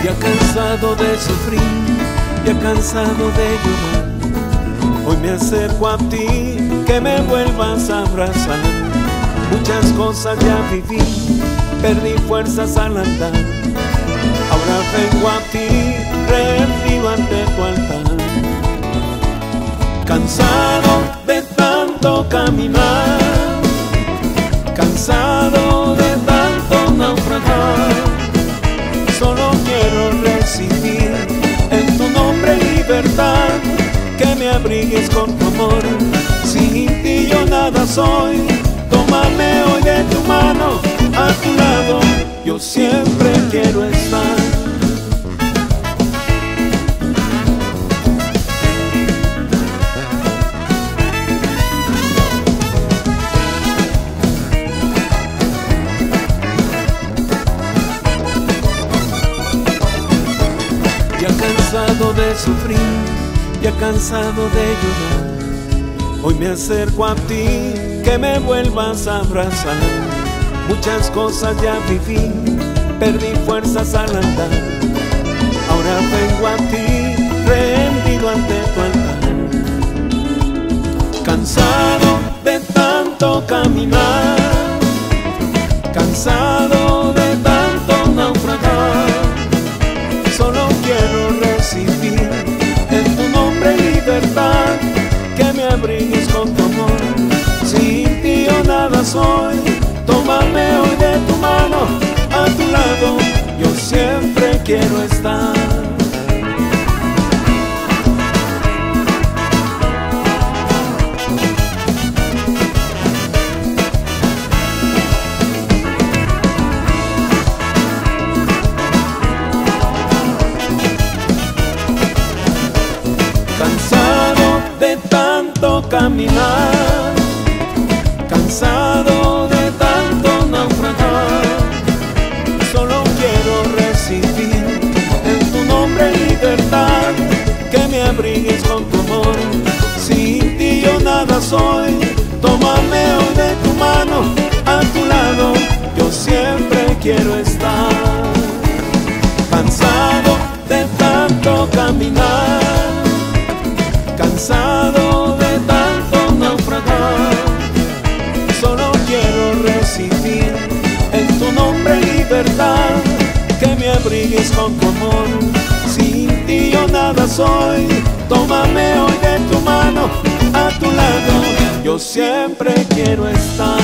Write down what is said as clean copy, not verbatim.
Ya cansado de sufrir, ya cansado de llorar, hoy me acerco a ti, que me vuelvas a abrazar. Muchas cosas ya viví, perdí fuerzas al andar. Ahora vengo a ti, rendido ante tu altar. Cansado de tanto caminar, cansado de tanto naufragar, solo quiero recibir en tu nombre libertad, que me abrigues con tu amor. Sin ti yo nada soy, tómame hoy de tu mano, a tu lado yo siempre quiero estar. Ya cansado de sufrir, ya cansado de llorar, hoy me acerco a ti, que me vuelvas a abrazar. Muchas cosas ya viví, perdí fuerzas al andar. Ahora vengo a ti, rendido ante tu altar. Cansado de tanto caminar, cansado de tanto naufragar, solo quiero recibir en tu nombre libertad, que me abrigues con tu amor. Sin ti yo nada soy, tómame hoy de tu mano, a tu lado yo siempre quiero estar. Cansado de tanto caminar, cansado de tanto naufragar, solo quiero recibir en tu nombre libertad, que me abrigues con tu amor. Sin ti yo nada soy, tómame hoy de tu mano, a tu lado yo siempre quiero estar. Cansado de tanto caminar, cansado de tanto naufragar, solo quiero recibir en tu nombre libertad, que me abrigues con tu amor. Sin ti yo nada soy, tómame hoy de tu mano, a tu lado yo siempre quiero estar.